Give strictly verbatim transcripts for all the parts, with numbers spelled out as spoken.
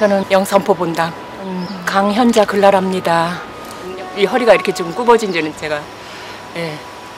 저는 영산포 본당 음, 강현자 글라랍니다. 이 허리가 이렇게 좀 굽어진 지는 제가 예,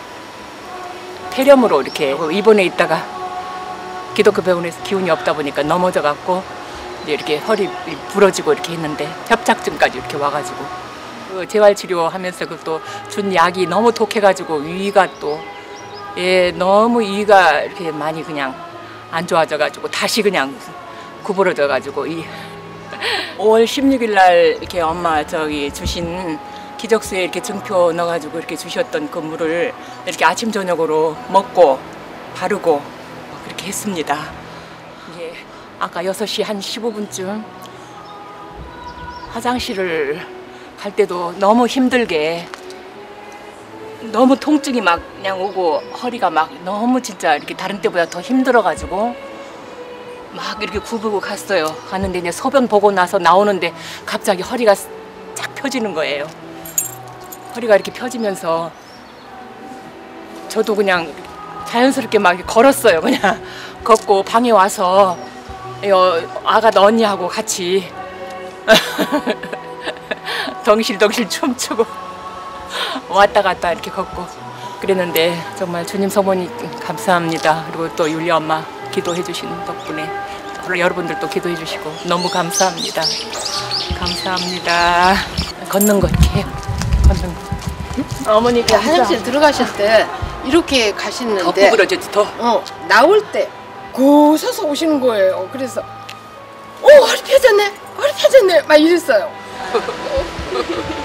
폐렴으로 이렇게 입원해 있다가 기독교 병원에서 기운이 없다 보니까 넘어져 갖고 이렇게 허리 부러지고 이렇게 했는데 협착증까지 이렇게 와가지고 그 재활치료하면서 그 또 준 약이 너무 독해가지고 위가 또 예, 너무 위가 이렇게 많이 그냥 안 좋아져가지고 다시 그냥 구부러져가지고 이 오월 십육일 날 이렇게 엄마 저기 주신 기적수에 이렇게 증표 넣어가지고 이렇게 주셨던 그 물을 이렇게 아침 저녁으로 먹고 바르고 그렇게 했습니다. 이제 아까 여섯 시 한 십오 분쯤 화장실을 갈 때도 너무 힘들게 너무 통증이 막 그냥 오고 허리가 막 너무 진짜 이렇게 다른 때보다 더 힘들어가지고 막 이렇게 굽고 갔어요. 갔는데 이제 소변 보고 나서 나오는데 갑자기 허리가 쫙 펴지는 거예요. 허리가 이렇게 펴지면서 저도 그냥 자연스럽게 막 걸었어요. 그냥 걷고 방에 와서 아가 언니하고 같이 덩실덩실 춤추고 왔다 갔다 이렇게 걷고 그랬는데 정말 주님 성모님 감사합니다. 그리고 또 율리 엄마 기도해 주신 덕분에 여러분들도 기도해 주시고 너무 감사합니다. 감사합니다. 걷는 거 이렇게 해요. 걷는 거. 응? 어머니가 화장실 들어가실 때 이렇게 가시는데 더 구부러졌지 더. 어, 나올 때 고서서 오시는 거예요. 그래서 오 허리 펴졌네 허리 펴졌네 막 이랬어요.